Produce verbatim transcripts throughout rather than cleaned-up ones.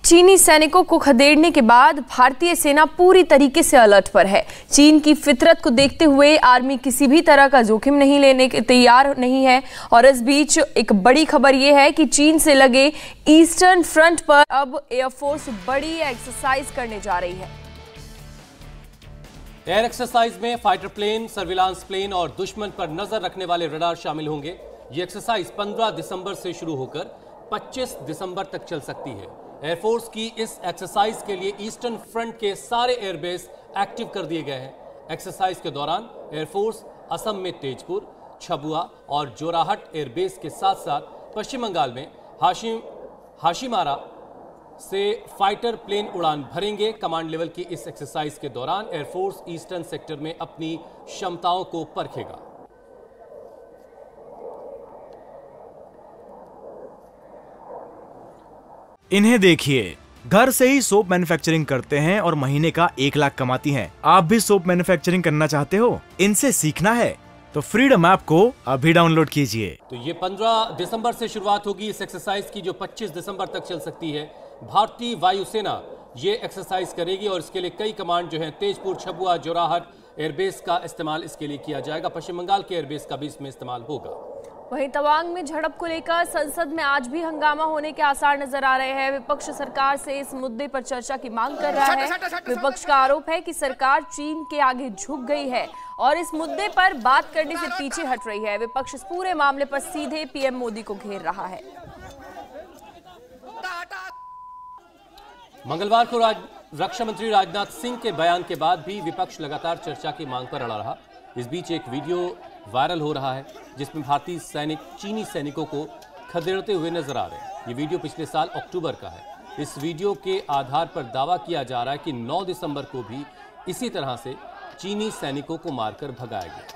चीनी सैनिकों को खदेड़ने के बाद भारतीय सेना पूरी तरीके से अलर्ट पर है। चीन की फितरत को देखते हुए आर्मी किसी भी तरह का जोखिम नहीं लेने के तैयार नहीं है। और इस बीच एक बड़ी खबर यह है कि चीन से लगे ईस्टर्न फ्रंट पर अब एयरफोर्स बड़ी एक्सरसाइज करने जा रही है। एयर एक्सरसाइज में फाइटर प्लेन, सर्विलांस प्लेन और दुश्मन पर नजर रखने वाले रडार शामिल होंगे। ये एक्सरसाइज पंद्रह दिसंबर से शुरू होकर पच्चीस दिसंबर तक चल सकती है। एयरफोर्स की इस एक्सरसाइज के लिए ईस्टर्न फ्रंट के सारे एयरबेस एक्टिव कर दिए गए हैं। एक्सरसाइज के दौरान एयरफोर्स असम में तेजपुर, छबुआ और जोराहट एयरबेस के साथ साथ पश्चिम बंगाल में हाशिम हाशिमारा से फाइटर प्लेन उड़ान भरेंगे। कमांड लेवल की इस एक्सरसाइज के दौरान एयरफोर्स ईस्टर्न सेक्टर में अपनी क्षमताओं को परखेगा। इन्हें देखिए, घर से ही सोप मैन्युफैक्चरिंग करते हैं और महीने का एक लाख कमाती हैं। आप भी सोप मैन्युफैक्चरिंग करना चाहते हो? इनसे सीखना है तो फ्रीडम ऐप को अभी डाउनलोड कीजिए। तो ये पंद्रह दिसंबर से शुरुआत होगी इस एक्सरसाइज की, जो पच्चीस दिसंबर तक चल सकती है। भारतीय वायुसेना ये एक्सरसाइज करेगी और इसके लिए कई कमांड जो है तेजपुर, छबुआ, जोराहट एयरबेस का इस्तेमाल इसके लिए किया जाएगा। पश्चिम बंगाल के एयरबेस का भी इसमें इस्तेमाल होगा। वहीं तवांग में झड़प को लेकर संसद में आज भी हंगामा होने के आसार नजर आ रहे हैं। विपक्ष सरकार से इस मुद्दे पर चर्चा की मांग कर रहा है। विपक्ष का आरोप है कि सरकार चीन के आगे झुक गई है और इस मुद्दे पर बात करने से पीछे हट रही है। विपक्ष इस पूरे मामले पर सीधे पीएम मोदी को घेर रहा है। मंगलवार को राज, रक्षा मंत्री राजनाथ सिंह के बयान के बाद भी विपक्ष लगातार चर्चा की मांग पर अड़ा रहा। इस बीच एक वीडियो वायरल हो रहा है जिसमें भारतीय सैनिक चीनी सैनिकों को खदेड़ते हुए नजर आ रहे हैं। ये वीडियो पिछले साल अक्टूबर का है। इस वीडियो के आधार पर दावा किया जा रहा है कि नौ दिसंबर को भी इसी तरह से चीनी सैनिकों को मारकर भगाया गया।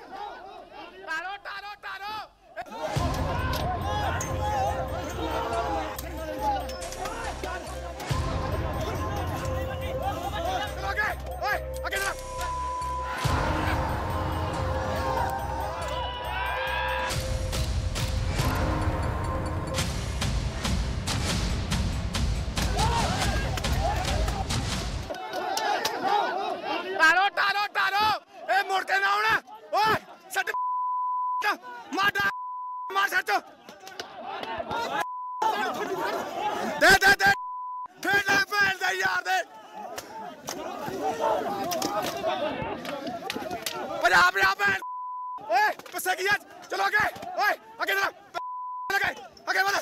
दे दे दे फिर ले फैल दे यार दे पंजाब पंजाब फैल ओए पसे की यार चलो आगे ओए आगे चलो आगे आगे बढ़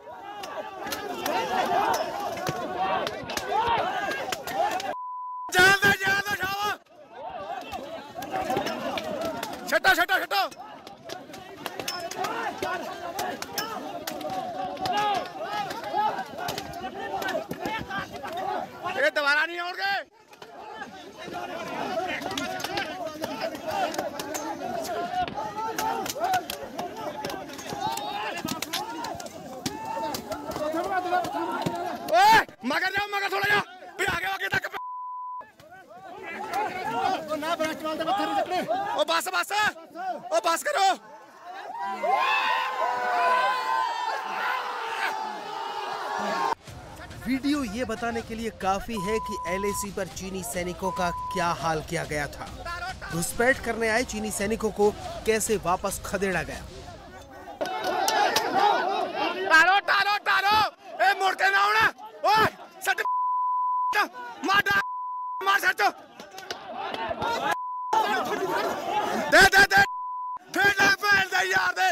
जान दे जान दे शावा छटा छटा छटा ये दोबारा नहीं होंगे। ओए मगर जाओ मगर थोड़ा जाओ फिर आगे आगे तक ओ ना ब्रांच वाल दे पत्थर अपने ओ बस बस ओ बस करो। वीडियो ये बताने के लिए काफी है कि एलएसी पर चीनी सैनिकों का क्या हाल किया गया था। घुसपैठ करने आए चीनी सैनिकों को कैसे वापस खदेड़ा गया। टारो टारो टारो ए मुड़ के ना आना ओए सट मार मार सट दे दे दे फिर ले फैल दे यार दे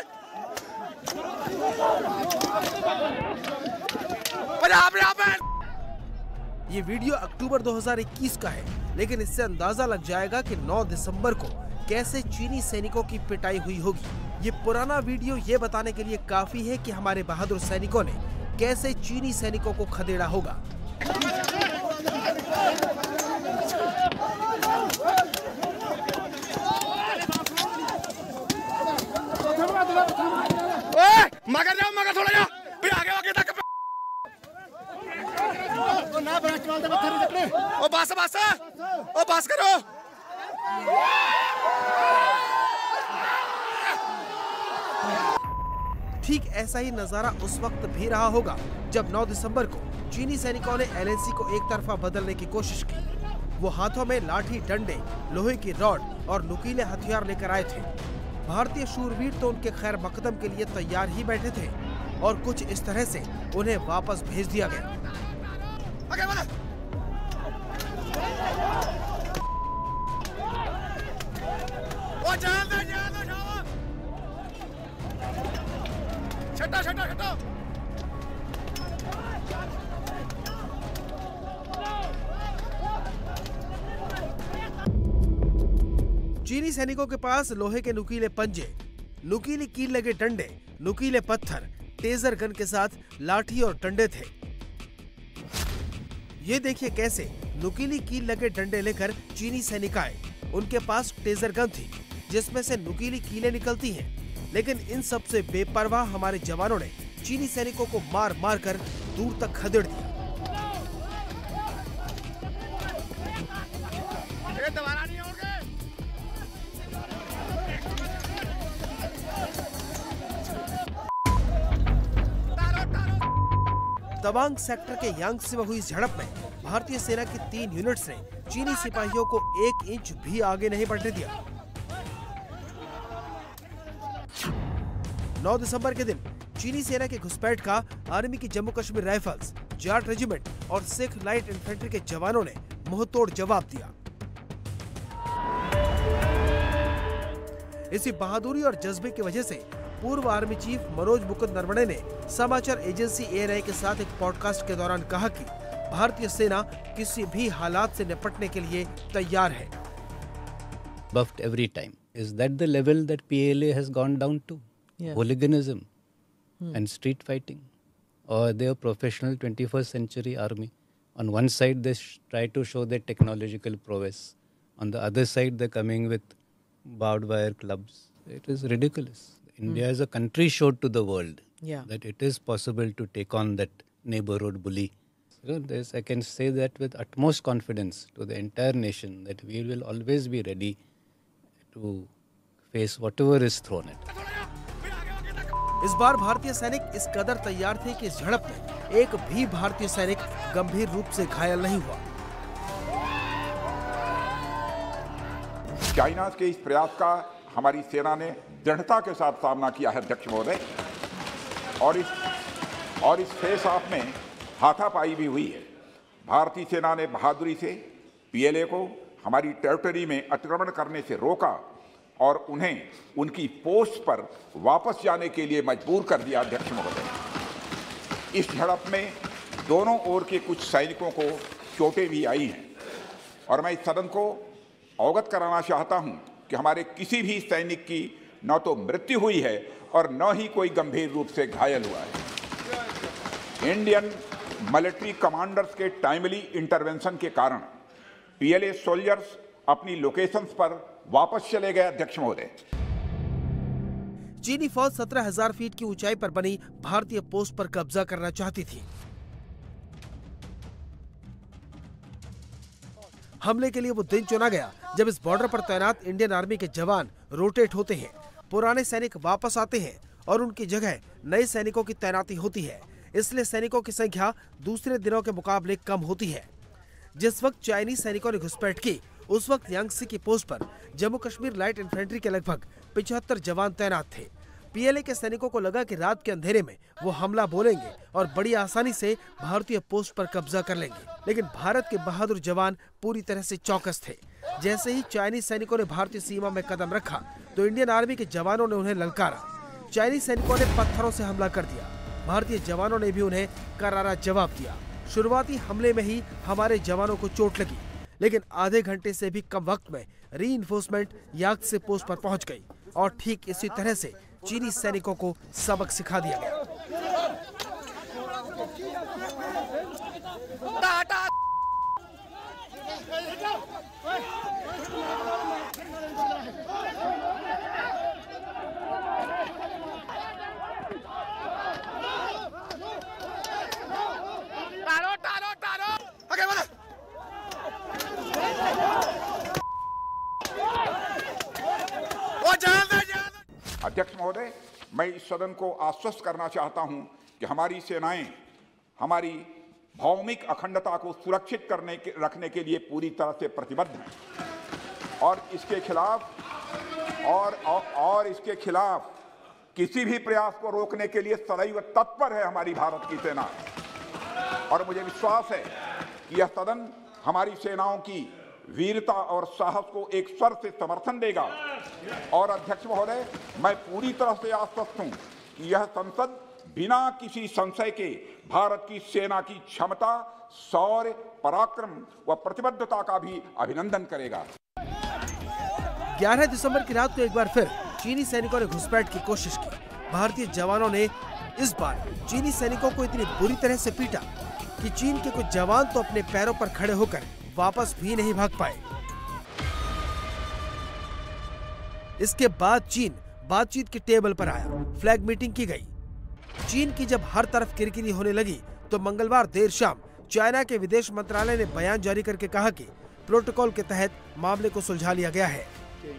पंजाब पंजाब। ये वीडियो अक्टूबर दो हज़ार इक्कीस का है, लेकिन इससे अंदाजा लग जाएगा कि नौ दिसंबर को कैसे चीनी सैनिकों की पिटाई हुई होगी। ये पुराना वीडियो ये बताने के लिए काफी है कि हमारे बहादुर सैनिकों ने कैसे चीनी सैनिकों को खदेड़ा होगा। ओए मगर जाओ मगर थोड़ा जाओ फिर आगे आगे तक ओ ना ब्रांच वाल दे पत्थर अपने ओ बस बस ओ बस करो। ठीक ऐसा ही नजारा उस वक्त भी रहा होगा जब नौ दिसंबर को चीनी सैनिकों ने एलएसी को एक तरफा बदलने की कोशिश की। वो हाथों में लाठी, डंडे, लोहे की रॉड और नुकीले हथियार लेकर आए थे। भारतीय शूरवीर तो उनके खैर मकदम के लिए तैयार ही बैठे थे और कुछ इस तरह से उन्हें वापस भेज दिया गया। आगे बढ़ो। वो जान दे, जान दे, शाबाश। छट्टा, छट्टा, छट्टा। चीनी सैनिकों के पास लोहे के नुकीले पंजे, नुकीली कील लगे डंडे, नुकीले पत्थर, टेजर गन के साथ लाठी और डंडे थे। ये देखिए कैसे नुकीली कील लगे डंडे लेकर चीनी सैनिक आए। उनके पास टेजर गन थी जिसमें से नुकीली कीलें निकलती हैं। लेकिन इन सब से बेपरवाह हमारे जवानों ने चीनी सैनिकों को मार मार कर दूर तक खदेड़ दिया। ये दोबारा नहीं होंगे। तवांग सेक्टर के यांगसी में हुई इस झड़प में भारतीय सेना की तीन यूनिट्स ने चीनी सिपाहियों को एक इंच भी आगे नहीं बढ़ने दिया। नौ दिसंबर के दिन चीनी सेना के घुसपैठ का आर्मी की जम्मू कश्मीर राइफल्स, जाट रेजिमेंट और सिख लाइट इन्फेंट्री के जवानों ने मुंहतोड़ जवाब दिया। इसी बहादुरी और जज्बे की वजह से पूर्व आर्मी चीफ मनोज मुकुंद नरवणे ने समाचार एजेंसी एएनआई के साथ एक पॉडकास्ट के दौरान कहा कि भारतीय सेना किसी भी हालात से निपटने के लिए तैयार है। Buffed every time. Is that the level that P L A has gone down to? Yeah. Hooliganism hmm. and street fighting, or they are professional twenty-first century army. On one side, they sh- try to show their technological prowess. On the other side, they're coming with barbed wire clubs. It is ridiculous. India as a country showed to the world yeah. that it is possible to take on that neighborhood bully. You know, this, I can say that with utmost confidence to the entire nation that we will always be ready to face whatever is thrown at us. इस बार भारतीय सैनिक इस कदर तैयार थे कि इस झड़प में एक भी भारतीय सैनिक गंभीर रूप से घायल नहीं हुआ। चाइना के इस प्रयास का हमारी सेना ने दृढ़ता के साथ सामना किया है अध्यक्ष महोदय, और इस और इस फेस ऑफ में हाथापाई भी हुई है। भारतीय सेना ने बहादुरी से पीएलए को हमारी टेरिटरी में अतिक्रमण करने से रोका और उन्हें उनकी पोस्ट पर वापस जाने के लिए मजबूर कर दिया अध्यक्ष महोदय। इस झड़प में दोनों ओर के कुछ सैनिकों को चोटें भी आई हैं और मैं इस सदन को अवगत कराना चाहता हूं कि हमारे किसी भी सैनिक की न तो मृत्यु हुई है और न ही कोई गंभीर रूप से घायल हुआ है। इंडियन मिलिट्री कमांडर्स के टाइमली इंटरवेंशन के कारण पीएलए सोल्जर्स अपनी लोकेशंस पर वापस चले गए अध्यक्ष महोदय। चीनी फौज सत्रह हजार फीट की ऊंचाई पर बनी भारतीय पोस्ट पर कब्जा करना चाहती थी। हमले के लिए वो दिन चुना गया जब इस बॉर्डर पर तैनात इंडियन आर्मी के जवान रोटेट होते हैं, पुराने सैनिक वापस आते हैं और उनकी जगह नए सैनिकों की तैनाती होती है। इसलिए सैनिकों की संख्या दूसरे दिनों के मुकाबले कम होती है। जिस वक्त चाइनीज सैनिकों ने घुसपैठ की उस वक्त यांगसी की पोस्ट पर जम्मू कश्मीर लाइट इन्फेंट्री के लगभग पिछहत्तर जवान तैनात थे। पीएलए के सैनिकों को लगा कि रात के अंधेरे में वो हमला बोलेंगे और बड़ी आसानी से भारतीय पोस्ट पर कब्जा कर लेंगे, लेकिन भारत के बहादुर जवान पूरी तरह से चौकस थे। जैसे ही चाइनीज सैनिकों ने भारतीय सीमा में कदम रखा तो इंडियन आर्मी के जवानों ने उन्हें ललकारा। चाइनीज सैनिकों ने पत्थरों से हमला कर दिया। भारतीय जवानों ने भी उन्हें करारा जवाब दिया। शुरुआती हमले में ही हमारे जवानों को चोट लगी, लेकिन आधे घंटे से भी कम वक्त में रीइंफोर्समेंट यांगसी पोस्ट पर पहुंच गई और ठीक इसी तरह से चीनी सैनिकों को सबक सिखा दिया गया। टारो टारो टारो आगे बढ़ो। वो जान दे, जान दे। अध्यक्ष महोदय, मैं इस सदन को आश्वस्त करना चाहता हूं कि हमारी सेनाएं हमारी भौमिक अखंडता को सुरक्षित करने के रखने के लिए पूरी तरह से प्रतिबद्ध हैं और इसके खिलाफ और, और और इसके खिलाफ किसी भी प्रयास को रोकने के लिए सदैव तत्पर है हमारी भारत की सेना। और मुझे विश्वास है कि यह सदन हमारी सेनाओं की वीरता और साहस को एक स्वर से समर्थन देगा। और अध्यक्ष महोदय, मैं पूरी तरह से आश्वस्त हूं कि यह संसद बिना किसी संशय के भारत की सेना की क्षमता, शौर्य, पराक्रम व प्रतिबद्धता का भी अभिनंदन करेगा। ग्यारह दिसंबर की रात को एक बार फिर चीनी सैनिकों ने घुसपैठ की कोशिश की। भारतीय जवानों ने इस बार चीनी सैनिकों को इतनी बुरी तरह से पीटा कि चीन के कुछ जवान तो अपने पैरों पर खड़े होकर वापस भी नहीं भाग पाए। इसके बाद चीन बातचीत की टेबल पर आया, फ्लैग मीटिंग की गई। चीन की जब हर तरफ किरकिरी होने लगी तो मंगलवार देर शाम चाइना के विदेश मंत्रालय ने बयान जारी करके कहा कि प्रोटोकॉल के तहत मामले को सुलझा लिया गया है।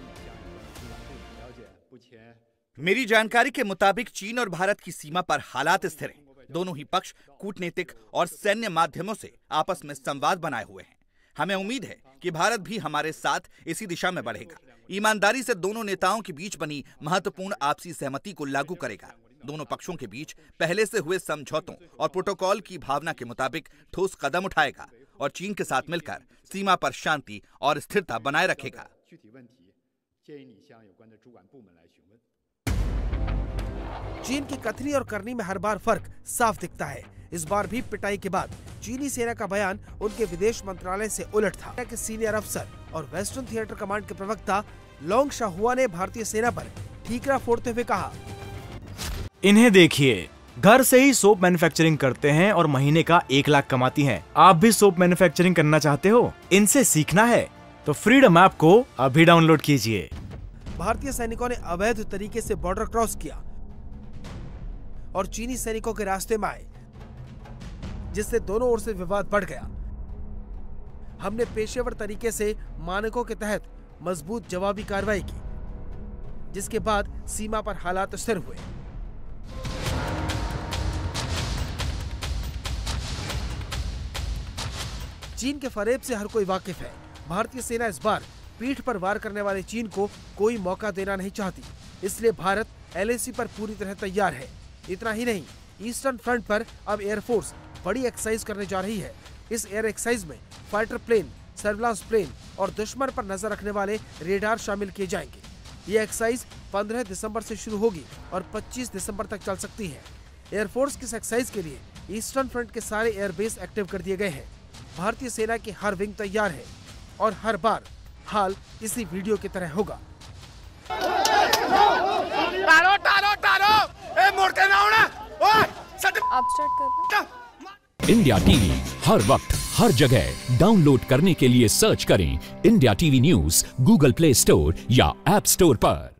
मेरी जानकारी के मुताबिक चीन और भारत की सीमा पर हालात स्थिर हैं। दोनों ही पक्ष कूटनीतिक और सैन्य माध्यमों से आपस में संवाद बनाए हुए हैं। हमें उम्मीद है कि भारत भी हमारे साथ इसी दिशा में बढ़ेगा। ईमानदारी से दोनों नेताओं के बीच बनी महत्वपूर्ण आपसी सहमति को लागू करेगा। दोनों पक्षों के बीच पहले से हुए समझौतों और प्रोटोकॉल की भावना के मुताबिक ठोस कदम उठाएगा और चीन के साथ मिलकर सीमा पर शांति और स्थिरता बनाए रखेगा। चीन की कथनी और करनी में हर बार फर्क साफ दिखता है। इस बार भी पिटाई के बाद चीनी सेना का बयान उनके विदेश मंत्रालय से उलट था। के सीनियर अफसर और वेस्टर्न थिएटर कमांड के प्रवक्ता लोंग शाहुआ ने भारतीय सेना पर ठीकरा फोड़ते हुए कहा, इन्हें देखिए, घर से ही सोप मैन्युफैक्चरिंग करते हैं और महीने का एक लाख कमाती हैं। आप भी सोप मैन्युफैक्चरिंग करना चाहते हो? इनसे सीखना है तो फ्रीडम ऐप को अभी डाउनलोड कीजिए। भारतीय सैनिकों ने अवैध तरीके से बॉर्डर क्रॉस किया और चीनी सैनिकों के रास्ते में आए, जिससे दोनों ओर से विवाद बढ़ गया। हमने पेशेवर तरीके से मानकों के तहत मजबूत जवाबी कार्रवाई की, जिसके बाद सीमा पर हालात स्थिर हुए। चीन के फरेब से हर कोई वाकिफ है। भारतीय सेना इस बार पीठ पर वार करने वाले चीन को कोई मौका देना नहीं चाहती, इसलिए भारत एलएसी पर पूरी तरह तैयार है। इतना ही नहीं, ईस्टर्न फ्रंट पर अब एयरफोर्स बड़ी एक्सरसाइज करने जा रही है। इस एयर एक्सरसाइज में फाइटर प्लेन, सर्विलांस प्लेन और दुश्मन पर नजर रखने वाले रेडार शामिल किए जाएंगे। ये एक्सरसाइज पंद्रह दिसंबर से शुरू होगी और पच्चीस दिसंबर तक चल सकती है। एयरफोर्स की इस एक्सरसाइज के लिए ईस्टर्न फ्रंट के सारे एयरबेस एक्टिव कर दिए गए हैं। भारतीय सेना की हर विंग तैयार है और हर बार हाल इसी वीडियो की तरह होगा। टारो टारो टारो ए मुड़ के ना आना। ओए सट आप स्टार्ट कर दो। इंडिया टीवी हर वक्त हर जगह डाउनलोड करने के लिए सर्च करें India TV news Google Play Store या ऐप स्टोर पर।